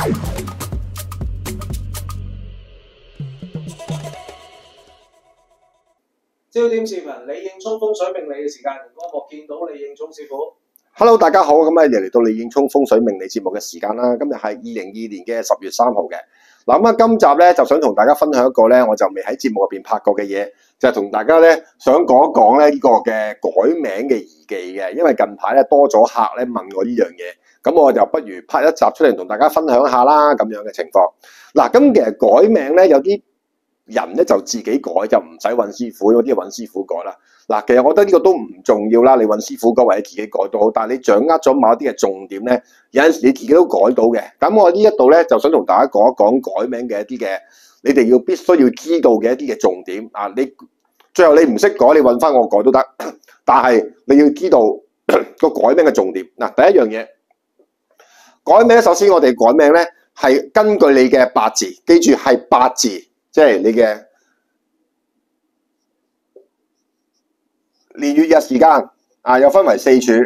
焦點視頻，李應聰風水命理嘅時間，我莫見到李應聰師傅。 Hello， 大家好，咁啊又嚟到李應聰風水命理節目嘅時間啦。今日係2022年嘅10月3號嘅。嗱咁啊，今集咧就想同大家分享一個咧，我就未喺節目入邊拍過嘅嘢，就係同大家咧想講一講咧呢個嘅改名嘅宜忌嘅。因為近排咧多咗客咧問我呢樣嘢，咁我就不如拍一集出嚟同大家分享下啦咁樣嘅情況。嗱，咁其實改名咧有啲人咧就自己改，就唔使揾師傅，有啲揾師傅改啦。嗱，其實我覺得呢個都唔重要啦，你揾師傅改或者自己改都好，但係你掌握咗某一啲嘅重點咧，有陣時你自己都改到嘅。咁我呢一度咧就想同大家講一講改名嘅一啲嘅，你哋必須要知道嘅一啲嘅重點啊！你最後你唔識改，你揾翻我改都得，但係你要知道個改名嘅重點。嗱，第一樣嘢改名，首先我哋改名咧係根據你嘅八字，記住係八字，即係你嘅年月日時間啊，又分為4柱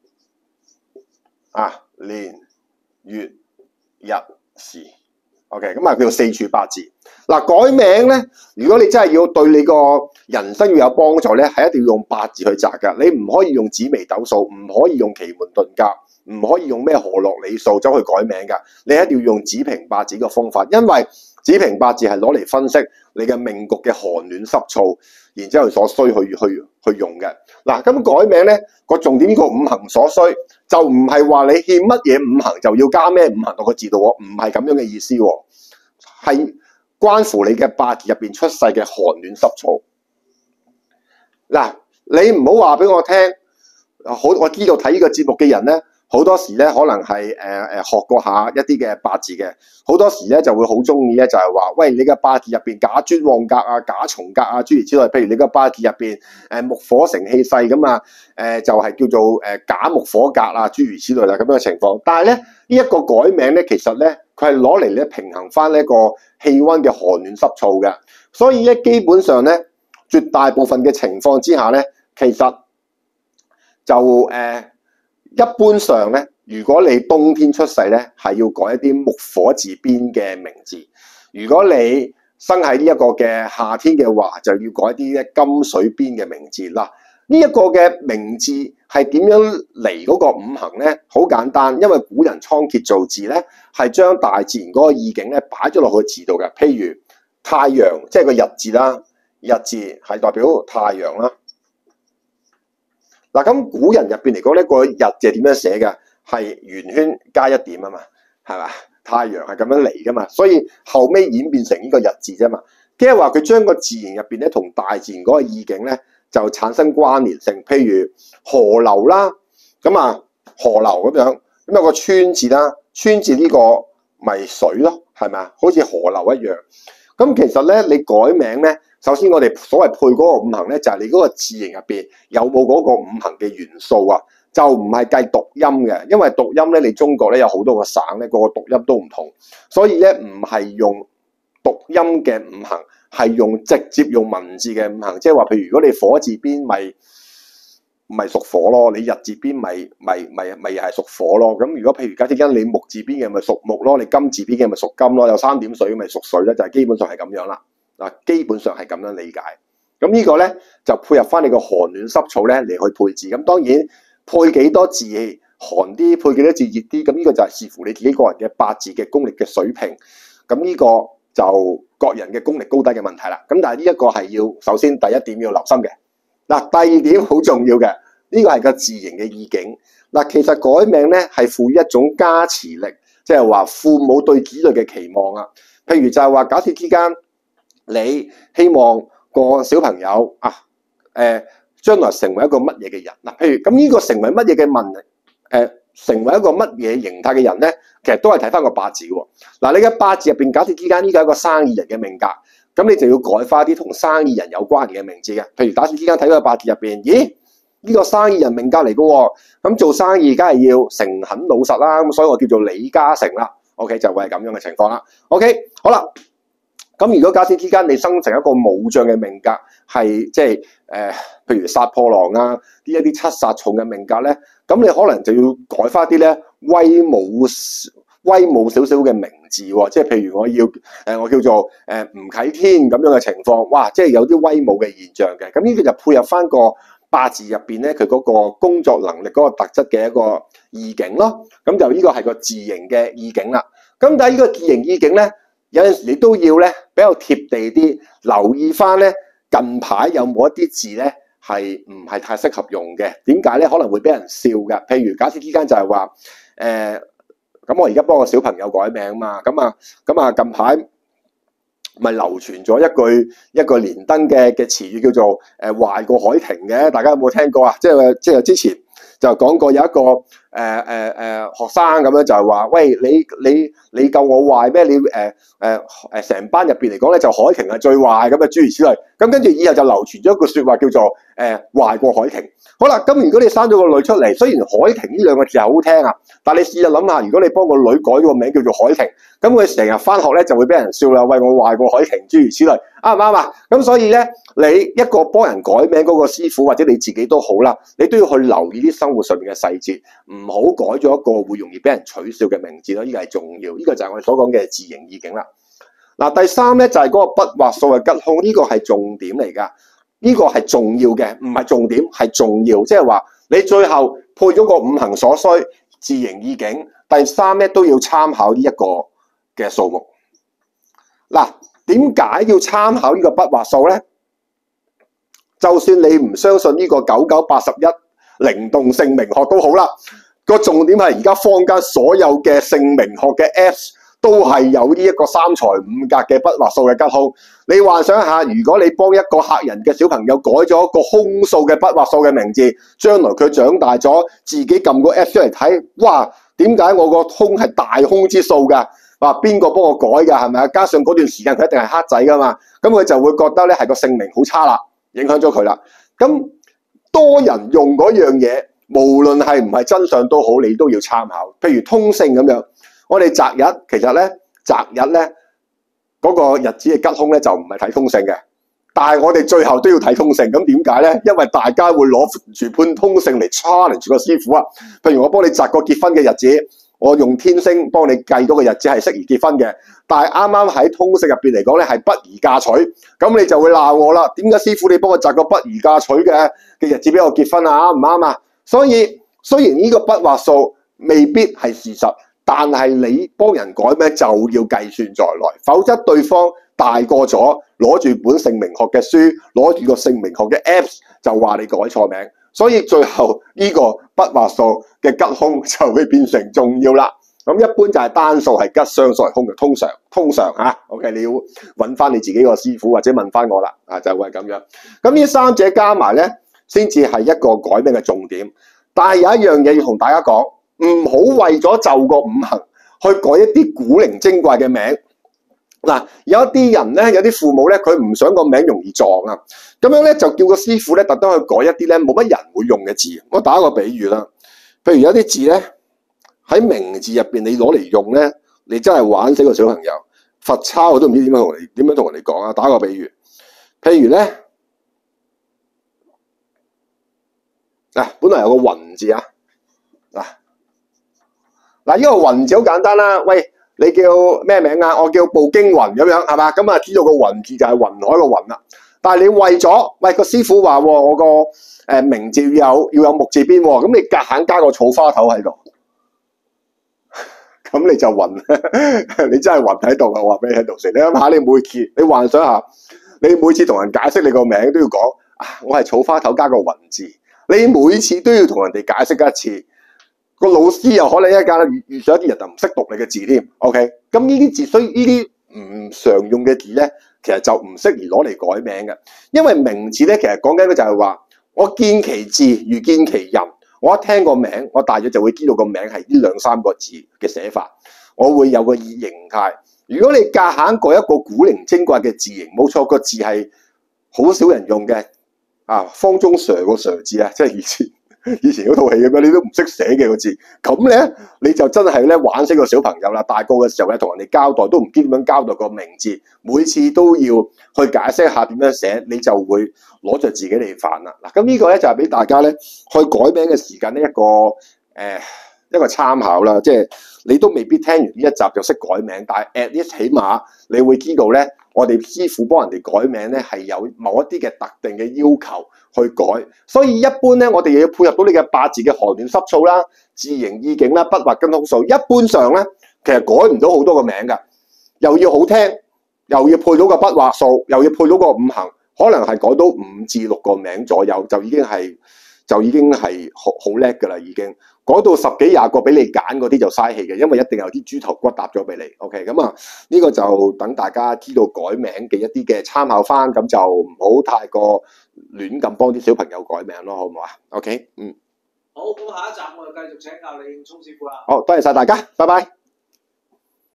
啊，年月日時 ，OK， 咁啊叫做4柱八字。嗱，改名咧，如果你真係要對你個人生要有幫助咧，係一定要用八字去擇噶。你唔可以用紫微斗數，唔可以用奇門遁甲，唔可以用咩河洛理數走去改名噶。你一定要用子平八字嘅方法，因為子平八字係攞嚟分析你嘅命局嘅寒暖濕燥，然之後所需去用嘅。嗱，咁改名咧個重點，呢個五行所需就唔係話你欠乜嘢五行就要加咩五行落個字度，唔係咁樣嘅意思，係關乎你嘅八字入邊出世嘅寒暖濕燥。嗱，你唔好話俾我聽，我知道睇呢個節目嘅人咧，好多時咧可能係學過下一啲嘅八字嘅，好多時咧就會好中意咧就係話，喂，你嘅八字入邊假專旺格啊、假重格啊諸如此類，譬如你嘅八字入邊木火成氣勢咁啊，就係叫做假木火格啊諸如此類啦咁樣嘅情況。但係咧呢一個改名咧，其實咧佢係攞嚟咧平衡翻呢個氣溫嘅寒暖濕燥嘅，所以咧基本上咧絕大部分嘅情況之下咧，其實就一般上咧，如果你冬天出世咧，係要改一啲木火字邊嘅名字；如果你生喺呢一個嘅夏天嘅話，就要改啲咧金水邊嘅名字啦。呢一個嘅名字係點樣嚟嗰個五行咧？好簡單，因為古人倉頡造字咧，係將大自然嗰個意境咧擺咗落去字度嘅。譬如太陽，即係個日字啦，日字係代表太陽啦。嗱，咁古人入邊嚟講呢個日字係點樣寫嘅？係圓圈加一點啊嘛，係嘛？太陽係咁樣嚟噶嘛，所以後尾演變成呢個日字啫嘛。即係話佢將個自然入邊咧同大自然嗰個意境咧就產生關聯性。譬如河流啦，咁啊河流咁樣，咁有個川字啦，川字呢個咪水咯，係咪啊？好似河流一樣。咁其實咧，你改名咧，首先我哋所謂配嗰個五行咧，就係你嗰個字形入邊有冇嗰個五行嘅元素啊，就唔係計讀音嘅，因為讀音咧，你中國咧有好多個省咧，個讀音都唔同，所以咧唔係用讀音嘅五行，係用直接用文字嘅五行，即係話，譬如如果你火字邊咪屬火咯，你日字邊咪又係屬火咯。咁如果譬如假設間你木字邊嘅咪屬木咯，你金字邊嘅咪屬金咯，有3點水咪屬水咧，就係基本上係咁樣啦。嗱，基本上係咁樣理解。咁呢個咧就配合翻你個寒暖濕燥咧嚟去配字。咁當然配幾多字寒啲，配幾多字熱啲，咁呢個就係視乎你自己個人嘅八字嘅功力嘅水平。咁呢個就各人嘅功力高低嘅問題啦。咁但係呢一個係要首先第一點要留心嘅。嗱，第二點好重要嘅，呢個係個字形嘅意境。嗱，其實改名咧係賦予一種加持力，即係話父母對子女嘅期望啊。譬如就係話假設之間你希望個小朋友啊，將來成為一個乜嘢嘅人嗱？譬如咁呢個成為乜嘢嘅成為一個乜嘢形態嘅人咧，其實都係睇翻個八字喎。嗱，你嘅八字入邊假設之間呢個係一個生意人嘅命格。咁你就要改翻啲同生意人有關嘅名字嘅，譬如打算之間睇到個八字入邊，咦？呢個生意人命格嚟嘅喎，咁做生意梗係要誠懇老實啦，咁所以我叫做李嘉誠啦。OK， 就會係咁樣嘅情況啦。OK， 好啦，咁如果假設之間你生成一個武將嘅命格，係即係譬如殺破狼啊，呢一啲七殺重嘅命格咧，咁你可能就要改翻啲咧威武威武少少嘅名字喎，即係譬如我叫做吳啟天咁樣嘅情況，哇！即係有啲威武嘅現象嘅。咁呢個就配合翻個八字入邊咧，佢嗰個工作能力嗰個特質嘅一個意境咯。咁就呢個係個字形嘅意境啦。咁但係呢個字形意境咧，有陣時你都要咧比較貼地啲，留意翻咧近排有冇一啲字咧係唔係太適合用嘅？點解咧？可能會俾人笑嘅。譬如假設之間就係話咁我而家幫個小朋友改名嘛，咁啊近排咪流傳咗一個連登嘅詞語叫做壞過海婷嘅，大家有冇聽過啊？即係之前就講過有一個學生咁樣就係話，喂，你夠我壞咩？你成班入邊嚟講咧，就海婷係最壞咁啊，諸如此類。咁跟住以後就流傳咗一句説話叫做壞過海婷。好啦，咁如果你生咗個女出嚟，雖然海婷呢兩個字係好聽啊，但你試下諗下，如果你幫個女改咗個名叫做海婷，咁佢成日翻學咧就會俾人笑啦，喂，我壞過海婷，諸如此類，啱唔啱啊？咁所以咧，你一個幫人改名嗰個師傅或者你自己都好啦，你都要去留意啲生活上面嘅細節，唔好改咗一個會容易俾人取笑嘅名字咯。呢個係重要，呢個就係我哋所講嘅字形意境啦。嗱，第三咧就係嗰個筆畫數嘅吉凶，呢個係重點嚟㗎。呢個係重要嘅，唔係重點，係重要。即係話你最後配咗個五行所需、字形意境，第三咧都要參考呢一個嘅數目。嗱，點解要參考呢個筆畫數咧？就算你唔相信呢個9981靈動姓名學都好啦，個重點係而家坊間所有嘅姓名學嘅 Apps 都係有呢一個三才五格嘅筆畫數嘅吉凶。你幻想一下，如果你幫一個客人嘅小朋友改咗一個空數嘅筆畫數嘅名字，將來佢長大咗，自己撳個 App 出嚟睇，哇！點解我個空係大空之數㗎？話邊個幫我改㗎？係咪啊？加上嗰段時間佢一定係黑仔㗎嘛，咁佢就會覺得咧係個姓名好差啦，影響咗佢啦。咁多人用嗰樣嘢，無論係唔係真相都好，你都要參考。譬如通勝咁樣。我哋擇日其實咧，擇日咧嗰個日子嘅吉凶咧就唔係睇通勝嘅，但係我哋最後都要睇通勝。咁點解咧？因為大家會攞住判通勝嚟 challenge 個師傅啊。譬如我幫你擇個結婚嘅日子，我用天星幫你計到個日子係適宜結婚嘅，但係啱啱喺通勝入邊嚟講咧係不宜嫁娶，咁你就會鬧我啦。點解師傅你幫我擇個不宜嫁娶嘅日子俾我結婚啊？啱唔啱啊？所以雖然呢個筆畫數未必係事實，但係你幫人改名就要計算在內，否則對方大個咗，攞住本姓名學嘅書，攞住個姓名學嘅 Apps 就話你改錯名，所以最後呢個筆畫數嘅吉凶就會變成重要啦。咁一般就係單數係吉，雙數係凶嘅，通常嚇。OK， 你要揾翻你自己個師傅或者問翻我啦，就會係咁樣。咁呢三者加埋咧，先至係一個改名嘅重點。但係有一樣嘢要同大家講。唔好為咗就個五行去改一啲古靈精怪嘅名。嗱，有一啲人咧，有啲父母咧，佢唔想個名容易撞啊，咁樣咧就叫個師傅咧特登去改一啲咧冇乜人會用嘅字。我打個比喻啦，譬如有啲字咧喺名字入邊你攞嚟用咧，你真係玩死個小朋友，罰抄我都唔知點樣同人哋講啊。打個比喻，譬如咧本來有個雲字啊，嗱，呢個雲字好簡單啦。喂，你叫咩名啊？我叫步驚雲咁樣，係嘛？咁啊，知道個雲字就係雲海個雲啦。但係你為咗，喂個師傅話我個名字要有木字邊喎，咁你夾硬加個草花頭喺度，咁你就暈，你真係暈喺度啊！我話俾你喺度先，你諗下，你幻想下，你每次同人解釋你個名都要講我係草花頭加個雲字，你每次都要同人哋解釋一次。個老師又可能一間遇上一啲人就唔識讀你嘅字添 ，OK？ 咁呢啲字，所以呢啲唔常用嘅字咧，其實就唔適宜攞嚟改名嘅。因為名字咧，其實講緊嘅就係話，我見其字如見其人，我一聽個名，我大約就會知道個名係呢兩三個字嘅寫法，我會有個形態。如果你夾硬改一個古靈精怪嘅字形，冇錯，個字係好少人用嘅方中 Sir 個 Sir 字啊，即係以前嗰套戲咁樣，你都唔識寫嘅個字，咁咧你就真係咧玩死個小朋友啦！大個嘅時候咧，同人哋交代都唔知點樣交代個名字，每次都要去解釋下點樣寫，你就會攞着自己嚟煩啦。嗱，咁呢個咧就係俾大家咧去改名嘅時間呢一個一個參考啦。即係你都未必聽完呢一集就識改名，但係 at least 起碼你會知道咧，我哋師傅幫人哋改名咧係有某一啲嘅特定嘅要求去改。所以一般咧，我哋又要配合到你嘅八字嘅寒暖濕燥啦、字形意境啦、筆畫跟空數。一般上咧，其實改唔到好多個名㗎，又要好聽，又要配到個筆畫數，又要配到個五行，可能係改到5至6個名左右，就已經係好叻㗎啦，已經改到10幾20個俾你揀嗰啲就嘥氣嘅，因為一定有啲豬頭骨搭咗俾你。OK， 咁啊呢個就等大家知道改名嘅一啲嘅參考翻，咁就唔好太過亂咁幫啲小朋友改名咯，好唔好啊 ？OK， 好，咁下一集我哋繼續請教李應聰師傅啦。 好，多謝晒大家，拜拜。